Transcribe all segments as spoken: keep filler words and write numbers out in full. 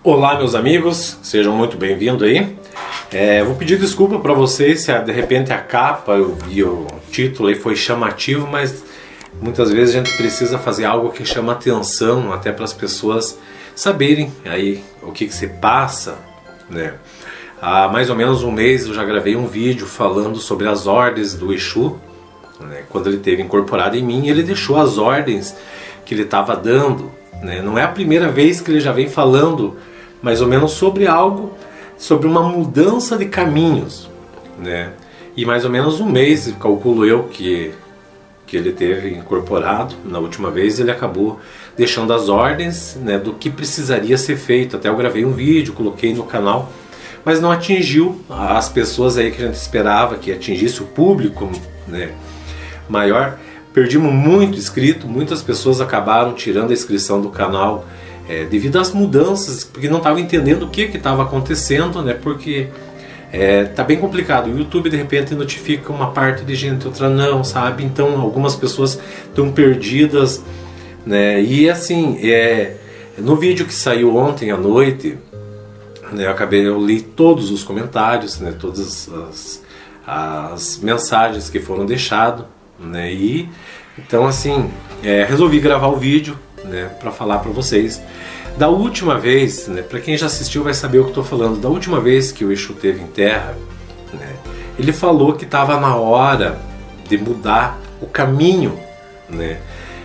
Olá, meus amigos, sejam muito bem-vindos aí. É, vou pedir desculpa para vocês se de repente a capa e o título aí foi chamativo, mas muitas vezes a gente precisa fazer algo que chama atenção até para as pessoas saberem aí o que, que se passa, né? Há mais ou menos um mês eu já gravei um vídeo falando sobre as ordens do Exu, né? Quando ele teve incorporado em mim, ele deixou as ordens que ele estava dando, né? Não é a primeira vez que ele já vem falando mais ou menos sobre algo, sobre uma mudança de caminhos, né? E mais ou menos um mês, calculo eu, que, que ele teve incorporado. Na última vez ele acabou deixando as ordens, né, do que precisaria ser feito. Até eu gravei um vídeo, coloquei no canal, mas não atingiu as pessoas aí que a gente esperava que atingisse, o público, né, maior. Perdimos muito inscrito, muitas pessoas acabaram tirando a inscrição do canal É, devido às mudanças, porque não estavam entendendo o que estava acontecendo, né? Porque é, tá bem complicado. O YouTube de repente notifica uma parte de gente, outra não, sabe? Então algumas pessoas estão perdidas, né? E assim, é, no vídeo que saiu ontem à noite, né, eu acabei, eu li todos os comentários, né? Todas as, as mensagens que foram deixadas, né? E então assim, é, resolvi gravar o vídeo, né, para falar para vocês da última vez, né, para quem já assistiu vai saber o que estou falando. Da última vez que o Exu esteve em terra, né, ele falou que estava na hora de mudar o caminho, né,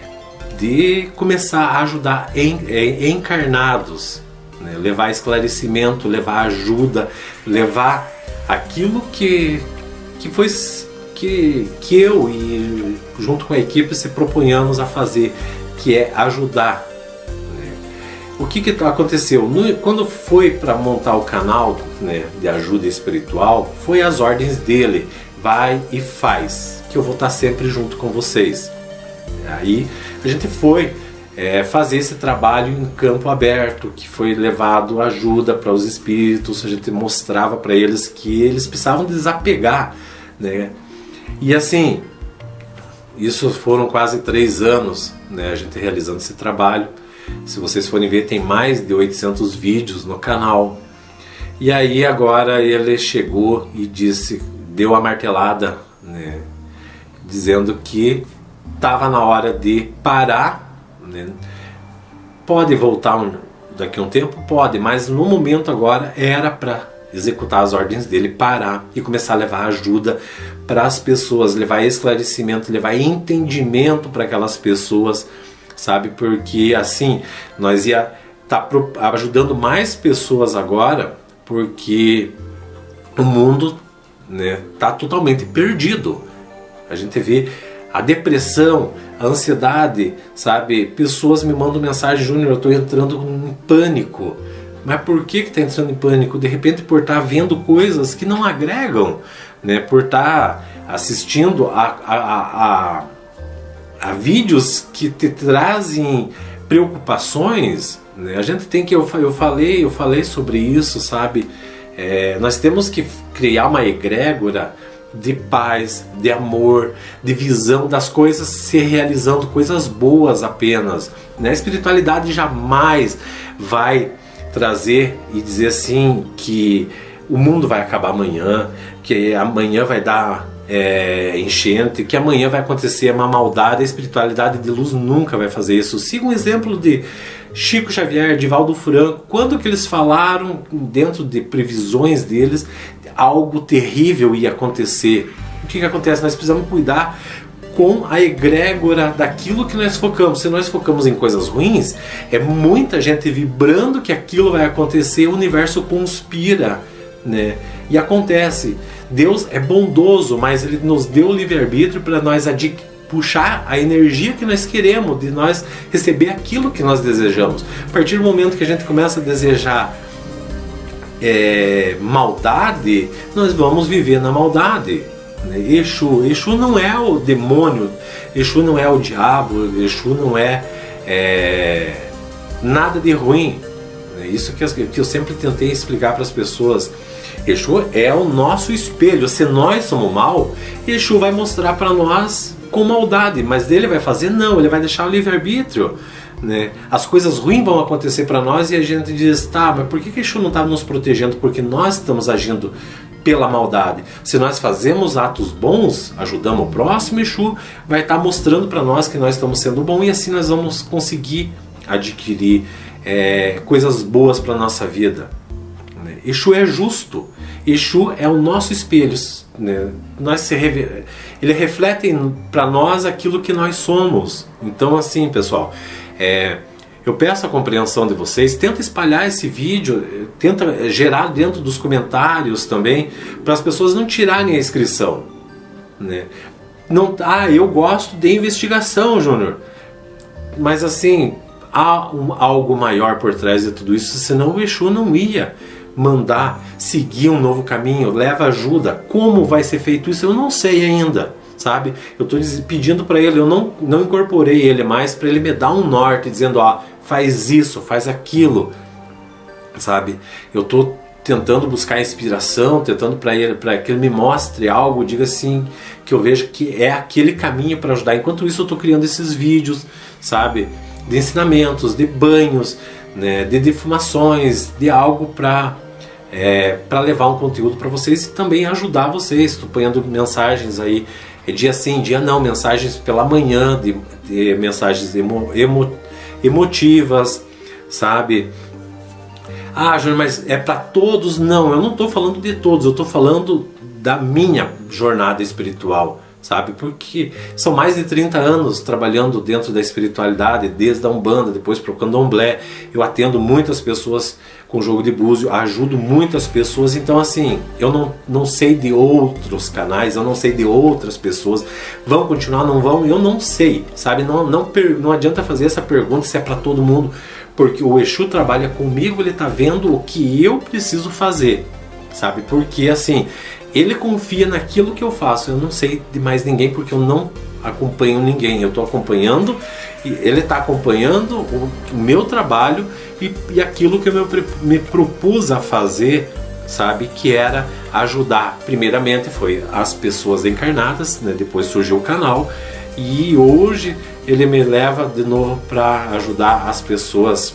de começar a ajudar en, en, encarnados, né, levar esclarecimento, levar ajuda, levar aquilo que, que foi que, que eu e junto com a equipe se propunhamos a fazer, que é ajudar, né? O que, que aconteceu? No, quando foi para montar o canal, né, de ajuda espiritual, foi as ordens dele: vai e faz, que eu vou estar sempre junto com vocês. Aí a gente foi é, fazer esse trabalho em campo aberto, que foi levado ajuda para os espíritos. A gente mostrava para eles que eles precisavam desapegar, né? E assim, isso foram quase três anos, né, a gente realizando esse trabalho. Se vocês forem ver, tem mais de oitocentos vídeos no canal. E aí agora ele chegou e disse, deu a martelada, né, dizendo que estava na hora de parar, né. Pode voltar um, daqui a um tempo? Pode, mas no momento agora era para executar as ordens dele, parar e começar a levar ajuda para as pessoas, levar esclarecimento, levar entendimento para aquelas pessoas, sabe? Porque assim nós ia estar tá ajudando mais pessoas agora, porque o mundo, né, tá totalmente perdido. A gente vê a depressão, a ansiedade, sabe? Pessoas me mandam mensagem: Júnior, eu estou entrando em pânico. Mas por que que está entrando em pânico? De repente por estar vendo coisas que não agregam, né? Por estar assistindo a, a, a, a vídeos que te trazem preocupações, né? A gente tem que, eu, eu falei, eu falei sobre isso, sabe? É, nós temos que criar uma egrégora de paz, de amor, de visão das coisas se realizando, coisas boas apenas, né? A espiritualidade jamais vai trazer e dizer assim que o mundo vai acabar amanhã, que amanhã vai dar é, enchente, que amanhã vai acontecer uma maldade. A espiritualidade de luz nunca vai fazer isso. Siga um exemplo de Chico Xavier, de Valdo Franco. Quando que eles falaram, dentro de previsões deles, algo terrível ia acontecer? O que que acontece? Nós precisamos cuidar com a egrégora daquilo que nós focamos. Se nós focamos em coisas ruins, é muita gente vibrando que aquilo vai acontecer, o universo conspira, né? E acontece. Deus é bondoso, mas Ele nos deu o livre-arbítrio para nós puxar a energia que nós queremos, de nós receber aquilo que nós desejamos. A partir do momento que a gente começa a desejar é, maldade, nós vamos viver na maldade. Exu, Exu não é o demônio, Exu não é o diabo, Exu não é, é nada de ruim. Isso que eu sempre tentei explicar para as pessoas. Exu é o nosso espelho. Se nós somos mal, Exu vai mostrar para nós com maldade, mas ele vai fazer? Não, ele vai deixar o livre-arbítrio, né? As coisas ruins vão acontecer para nós e a gente diz, tá, mas por que que Exu não está nos protegendo? Porque nós estamos agindo pela maldade. Se nós fazemos atos bons, ajudamos o próximo, Exu vai estar mostrando para nós que nós estamos sendo bons e assim nós vamos conseguir adquirir é, coisas boas para a nossa vida. Né? Exu é justo. Exu é o nosso espelho. Né? Nós se reve... Ele reflete para nós aquilo que nós somos. Então assim, pessoal, é... eu peço a compreensão de vocês, tenta espalhar esse vídeo, tenta gerar dentro dos comentários também, para as pessoas não tirarem a inscrição. Né? Não, ah, eu gosto de investigação, Júnior, mas assim, há um, algo maior por trás de tudo isso, senão o Exu não ia mandar seguir um novo caminho, leva ajuda. Como vai ser feito isso eu não sei ainda, sabe? Eu estou pedindo para ele, eu não, não incorporei ele mais para ele me dar um norte, dizendo, ó, faz isso, faz aquilo, sabe? Eu estou tentando buscar inspiração, tentando para ele, para que ele me mostre algo, diga assim, que eu veja que é aquele caminho para ajudar. Enquanto isso eu estou criando esses vídeos, sabe? De ensinamentos, de banhos, né? De defumações, de algo para é, para levar um conteúdo para vocês e também ajudar vocês. Estou ponhando mensagens aí, é dia sim, dia não, mensagens pela manhã, de, de mensagens emo, emo, emotivas, sabe? Ah, Júnior, mas é para todos? Não, eu não estou falando de todos, eu estou falando da minha jornada espiritual, sabe? Porque são mais de trinta anos trabalhando dentro da espiritualidade, desde a Umbanda, depois para o Candomblé. Eu atendo muitas pessoas com jogo de búzio, ajudo muitas pessoas, então assim, eu não, não sei de outros canais, eu não sei de outras pessoas, vão continuar, não vão, eu não sei, sabe? Não, não, não adianta fazer essa pergunta se é para todo mundo, porque o Exu trabalha comigo, ele está vendo o que eu preciso fazer, sabe? Porque assim, ele confia naquilo que eu faço, eu não sei de mais ninguém, porque eu não acompanho ninguém, eu estou acompanhando, e ele está acompanhando o, o meu trabalho e, e aquilo que eu me, me propus a fazer, sabe, que era ajudar. Primeiramente foi as pessoas encarnadas, né? Depois surgiu o canal e hoje ele me leva de novo para ajudar as pessoas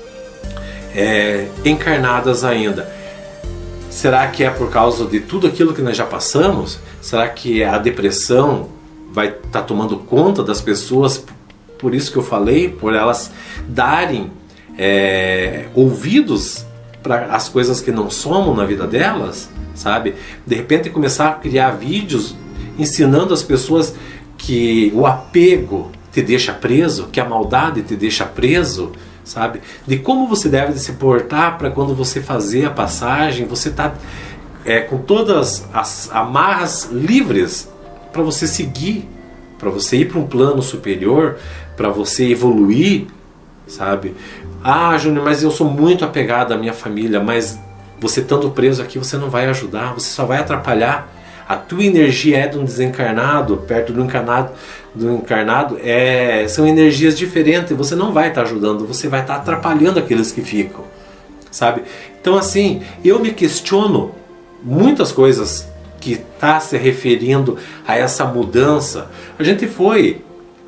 é, encarnadas ainda. Será que é por causa de tudo aquilo que nós já passamos? Será que a depressão vai estar tá tomando conta das pessoas? Por isso que eu falei, por elas darem é, ouvidos para as coisas que não somam na vida delas, sabe? De repente começar a criar vídeos ensinando as pessoas que o apego te deixa preso, que a maldade te deixa preso, sabe? De como você deve se portar para quando você fazer a passagem, você tá é, com todas as amarras livres para você seguir, para você ir para um plano superior, para você evoluir, sabe? Ah, Júnior, mas eu sou muito apegado à minha família, mas você estando preso aqui, você não vai ajudar, você só vai atrapalhar. A tua energia é de um desencarnado, perto do encarnado, do encarnado é, são energias diferentes, você não vai estar ajudando, você vai estar atrapalhando aqueles que ficam, sabe? Então assim, eu me questiono muitas coisas que está se referindo a essa mudança. A gente foi,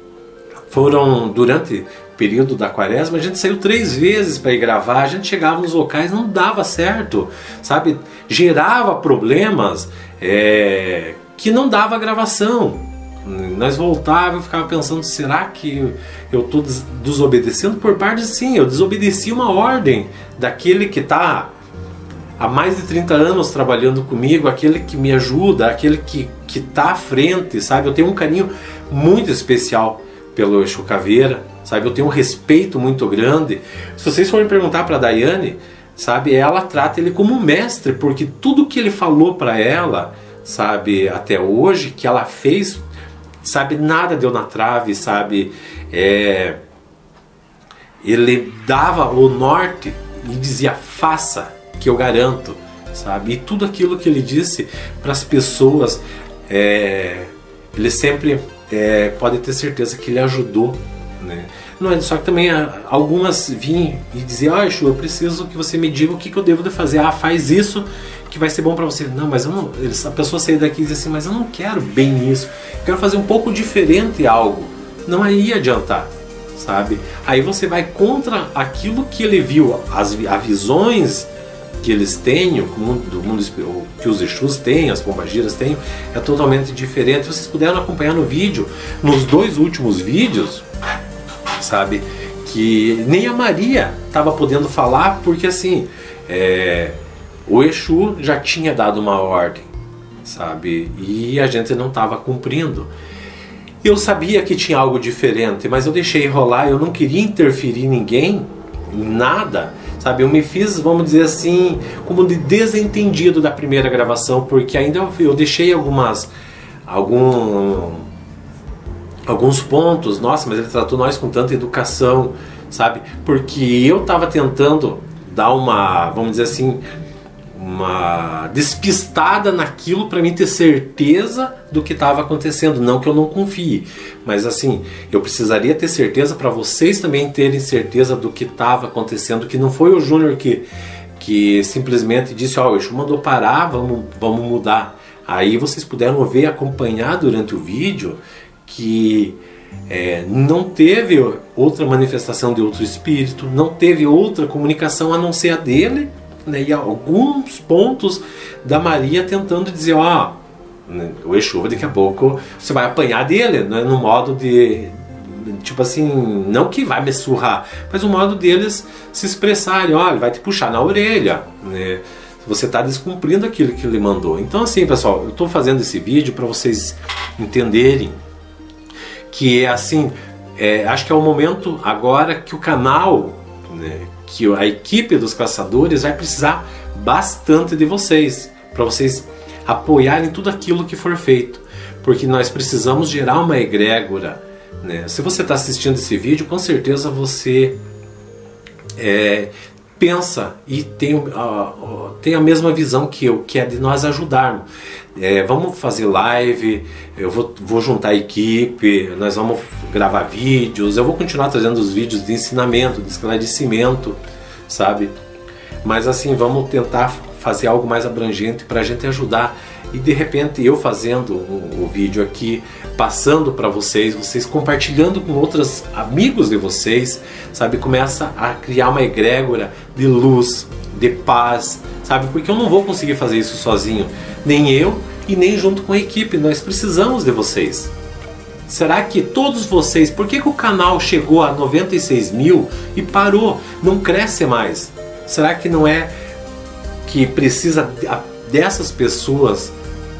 foram durante o período da quaresma, a gente saiu três vezes para ir gravar, a gente chegava nos locais, não dava certo, sabe? Gerava problemas é, que não dava gravação. Nós voltávamos e ficava pensando, será que eu estou desobedecendo? Por parte sim, eu desobedeci uma ordem daquele que está há mais de trinta anos trabalhando comigo, aquele que me ajuda, aquele que está à frente, sabe? Eu tenho um carinho muito especial pelo Exu Caveira, sabe? Eu tenho um respeito muito grande. Se vocês forem perguntar para a Daiane, sabe? Ela trata ele como mestre, porque tudo que ele falou para ela, sabe? Até hoje, que ela fez, sabe? Nada deu na trave, sabe? É... Ele dava o norte e dizia, faça, que eu garanto, sabe? E tudo aquilo que ele disse para as pessoas, é... ele sempre é... pode ter certeza que ele ajudou, né? Não é só que também algumas vinham e diziam, ah, Exu, eu preciso que você me diga o que, que eu devo de fazer. Ah, faz isso que vai ser bom para você. Não, mas eu não... a pessoa sair daqui e diz assim, mas eu não quero bem isso, eu quero fazer um pouco diferente algo. Não ia adiantar, sabe? Aí você vai contra aquilo que ele viu, as as visões que eles têm, o mundo, do mundo, que os Exus têm, as pombagiras têm, é totalmente diferente. Vocês puderam acompanhar no vídeo, nos dois últimos vídeos, sabe? Que nem a Maria estava podendo falar, porque assim, é, o Exu já tinha dado uma ordem, sabe? E a gente não estava cumprindo. Eu sabia que tinha algo diferente, mas eu deixei rolar, eu não queria interferir em ninguém, em nada, sabe? Eu me fiz, vamos dizer assim, como de desentendido da primeira gravação, porque ainda eu, eu deixei algumas, algum, alguns pontos, nossa, mas ele tratou nós com tanta educação, sabe? Porque eu estava tentando dar uma, vamos dizer assim, uma despistada naquilo para mim ter certeza do que estava acontecendo, não que eu não confie, mas assim, eu precisaria ter certeza para vocês também terem certeza do que estava acontecendo, que não foi o Júnior que, que simplesmente disse, ó, oh, o Exu mandou parar, vamos, vamos mudar. Aí vocês puderam ver, acompanhar durante o vídeo que é, não teve outra manifestação de outro espírito, não teve outra comunicação a não ser a dele, né, e alguns pontos da Maria tentando dizer, ó, o Exu daqui a pouco você vai apanhar dele, né, no modo de, tipo assim, não que vai me surrar, mas o modo deles se expressarem, ó, ele vai te puxar na orelha, né, você está descumprindo aquilo que ele mandou. Então assim, pessoal, eu estou fazendo esse vídeo para vocês entenderem que é assim, é, acho que é o momento agora que o canal, né, que a equipe dos caçadores vai precisar bastante de vocês, para vocês apoiarem tudo aquilo que for feito, porque nós precisamos gerar uma egrégora, né? Se você está assistindo esse vídeo, com certeza você é, pensa e tem, uh, tem a mesma visão que eu, que é de nós ajudarmos. É, vamos fazer live, eu vou, vou juntar a equipe, nós vamos gravar vídeos, eu vou continuar trazendo os vídeos de ensinamento, de esclarecimento, sabe? Mas assim, vamos tentar fazer algo mais abrangente para a gente ajudar. E de repente eu fazendo o um, um vídeo aqui, passando para vocês, vocês compartilhando com outros amigos de vocês, sabe? Começa a criar uma egrégora de luz, de paz, sabe? Porque eu não vou conseguir fazer isso sozinho, nem eu e nem junto com a equipe, nós precisamos de vocês. Será que todos vocês, por que, que o canal chegou a noventa e seis mil e parou, não cresce mais? Será que não é que precisa dessas pessoas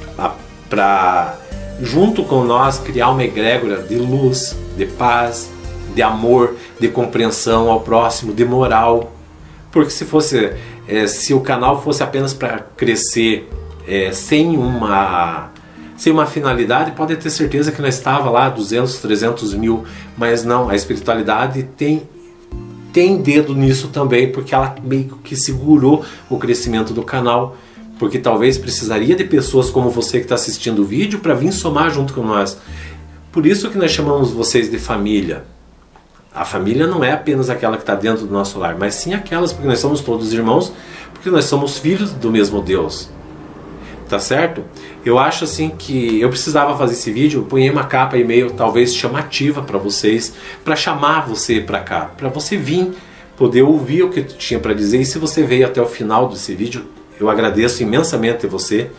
para, junto com nós, criar uma egrégora de luz, de paz, de amor, de compreensão ao próximo, de moral? Porque se fosse, é, se o canal fosse apenas para crescer é, sem uma sem uma finalidade, pode ter certeza que nós estava lá duzentos, trezentos mil, mas não, a espiritualidade tem tem dedo nisso também, porque ela meio que segurou o crescimento do canal, porque talvez precisaria de pessoas como você que está assistindo o vídeo para vir somar junto com nós. Por isso que nós chamamos vocês de família. A família não é apenas aquela que está dentro do nosso lar, mas sim aquelas, porque nós somos todos irmãos, porque nós somos filhos do mesmo Deus. Tá certo? Eu acho assim que eu precisava fazer esse vídeo, eu ponhei uma capa e meio talvez chamativa para vocês, para chamar você para cá, para você vir, poder ouvir o que eu tinha para dizer. E se você veio até o final desse vídeo, eu agradeço imensamente a você.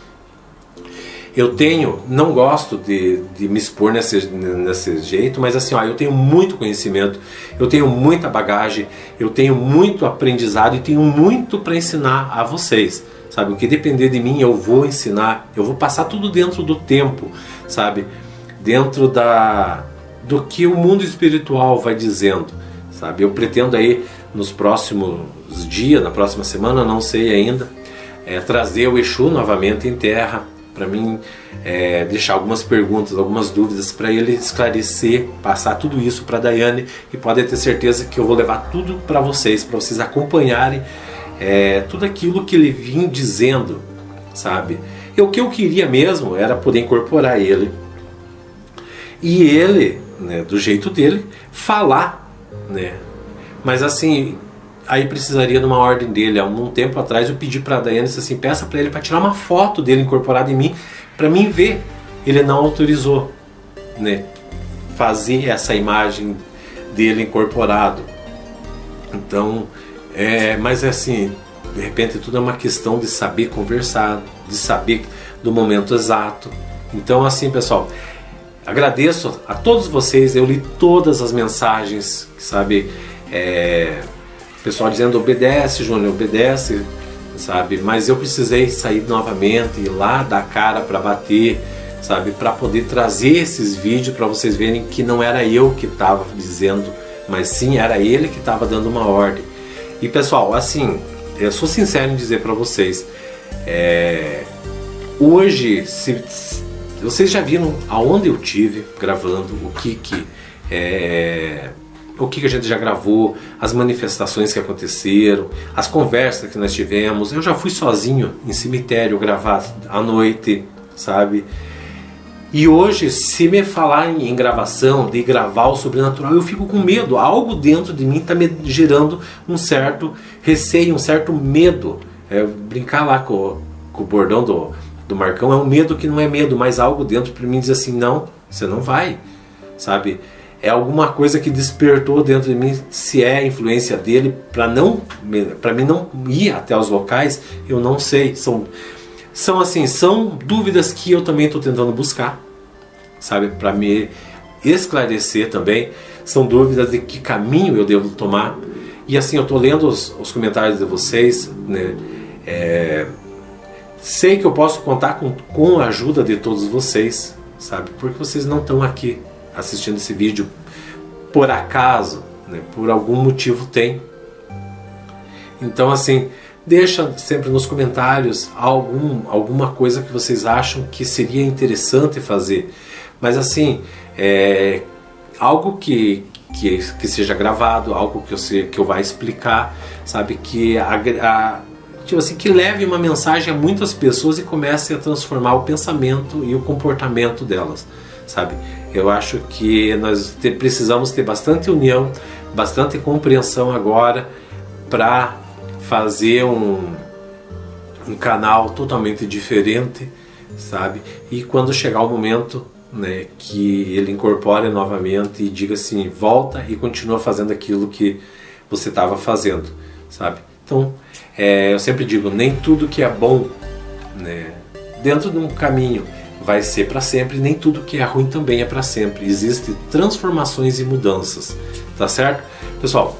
Eu tenho, não gosto de, de me expor nesse, nesse jeito, mas assim, ó, eu tenho muito conhecimento, eu tenho muita bagagem, eu tenho muito aprendizado e tenho muito para ensinar a vocês, sabe? O que depender de mim eu vou ensinar, eu vou passar tudo dentro do tempo, sabe? Dentro da, do que o mundo espiritual vai dizendo, sabe? Eu pretendo aí nos próximos dias, na próxima semana, não sei ainda, é, trazer o Exu novamente em terra, para mim é, deixar algumas perguntas, algumas dúvidas para ele esclarecer, passar tudo isso para a Daiane, e pode ter certeza que eu vou levar tudo para vocês, para vocês acompanharem é, tudo aquilo que ele vinha dizendo, sabe? E o que eu queria mesmo era poder incorporar ele e ele, né, do jeito dele, falar, né? Mas assim, aí precisaria de uma ordem dele. Há um tempo atrás eu pedi para a Daiane, assim, peça para ele para tirar uma foto dele incorporado em mim, para mim ver. Ele não autorizou, né, fazer essa imagem dele incorporado. Então, é, mas é assim, de repente tudo é uma questão de saber conversar, de saber do momento exato. Então assim, pessoal, agradeço a todos vocês, eu li todas as mensagens, sabe, é, pessoal dizendo obedece, Júnior, obedece, sabe, mas eu precisei sair novamente, ir lá dar cara para bater, sabe, para poder trazer esses vídeos para vocês verem que não era eu que estava dizendo, mas sim era ele que estava dando uma ordem. E pessoal, assim, eu sou sincero em dizer para vocês, é, hoje, se, se, vocês já viram aonde eu tive gravando, o que que é, o que que a gente já gravou, as manifestações que aconteceram, as conversas que nós tivemos. Eu já fui sozinho em cemitério gravar à noite, sabe? E hoje, se me falar em, em gravação, de gravar o sobrenatural, eu fico com medo. Algo dentro de mim está me gerando um certo receio, um certo medo. É, brincar lá com, com o bordão do, do Marcão é um medo que não é medo, mas algo dentro de mim diz assim, não, você não vai, sabe? É alguma coisa que despertou dentro de mim, se é a influência dele, para não, para mim não ir até os locais, eu não sei. São... São assim, são dúvidas que eu também estou tentando buscar, sabe, para me esclarecer também. São dúvidas de que caminho eu devo tomar. E assim, eu estou lendo os, os comentários de vocês, né? É, sei que eu posso contar com, com a ajuda de todos vocês, sabe, porque vocês não estão aqui assistindo esse vídeo por acaso, né? Por algum motivo tem. Então assim, deixa sempre nos comentários algum, alguma coisa que vocês acham que seria interessante fazer. Mas assim, é, algo que, que, que seja gravado, algo que eu, sei, que eu vá explicar, sabe? Que, a, a, tipo assim, que leve uma mensagem a muitas pessoas e comece a transformar o pensamento e o comportamento delas, sabe? Eu acho que nós te, precisamos ter bastante união, bastante compreensão agora para fazer um, um canal totalmente diferente, sabe? E quando chegar o momento, né, que ele incorpore novamente e diga assim, volta e continua fazendo aquilo que você estava fazendo, sabe? Então, é, eu sempre digo, nem tudo que é bom, né, dentro de um caminho vai ser para sempre, nem tudo que é ruim também é para sempre. Existem transformações e mudanças, tá certo? Pessoal,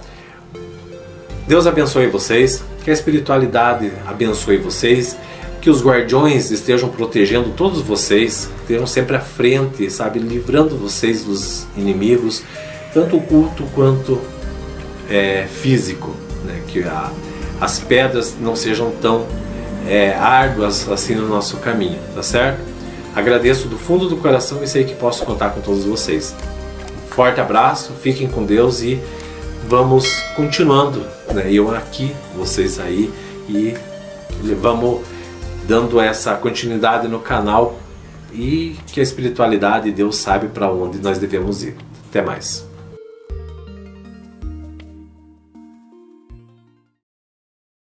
Deus abençoe vocês, que a espiritualidade abençoe vocês, que os guardiões estejam protegendo todos vocês, estejam sempre à frente, sabe, livrando vocês dos inimigos, tanto oculto quanto é, físico, né? Que a, as pedras não sejam tão é, árduas assim no nosso caminho, tá certo? Agradeço do fundo do coração e sei que posso contar com todos vocês. Um forte abraço, fiquem com Deus e vamos continuando, né? Eu aqui, vocês aí, e vamos dando essa continuidade no canal e que a espiritualidade e Deus sabe para onde nós devemos ir. Até mais.